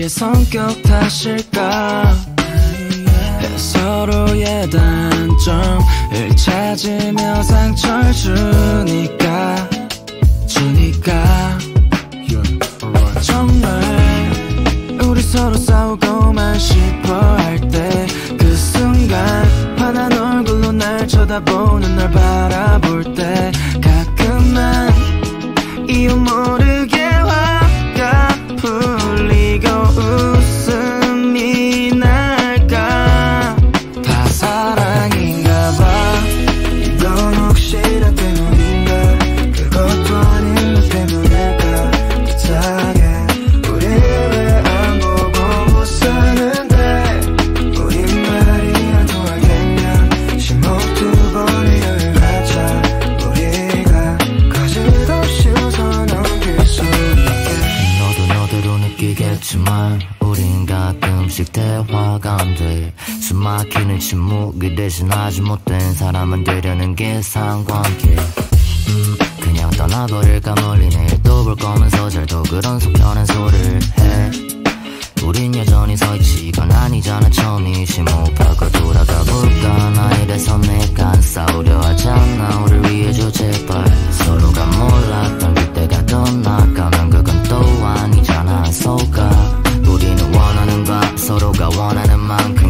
우리의 성격 탓일까? 서로의 단점을 찾으며 상처를 주니까 정말 우리 서로 싸우고만 싶어 할 때 그 순간 화난 얼굴로 날 쳐다보는 널 바라볼 때 가끔은 이유 모르게 화가 풀리고 웃음이 날까? 다 사랑인가 봐. 이건 혹시 나 때문인가? 그것도 아닌 너 때문일까? 이상해. 우리 왜 안 보고 웃었는데 우리말이 안 통하겠냐? 심호흡 2번을 열하자. 우리가 거짓 없이 웃어 넘길 수 있게. 너도 너대로 느끼겠지만 우린 가끔씩 대화가 안 돼. 숨막히는 침묵이 대신하지 못된 사람은 되려는 게 상관계. 그냥 떠나버릴까 멀리 내일 또 볼 거면서 잘도 그런 속편한 소리를 해. 우린 여전히 서있지 이건 아니잖아 처음이. 심호흡하고 돌아가 볼까? 나에 대해서 내가 안 싸우려 하잖아. 우릴 위해줘 제발. 서로가 몰랐던 그때가 떠나가면 그건 또 아니잖아. 속아 우리는 원하는 바 서로가 원하는 만큼